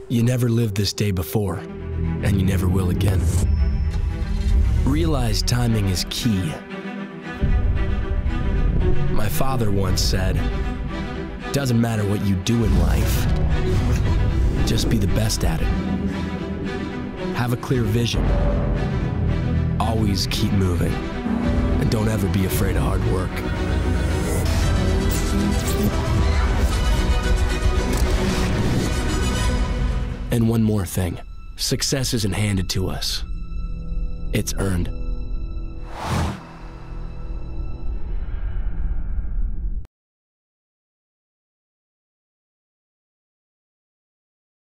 You never lived this day before, and you never will again. Realize timing is key. My father once said, "Doesn't matter what you do in life, just be the best at it. Have a clear vision. Always keep moving, and don't ever be afraid of hard work." And one more thing, success isn't handed to us. It's earned.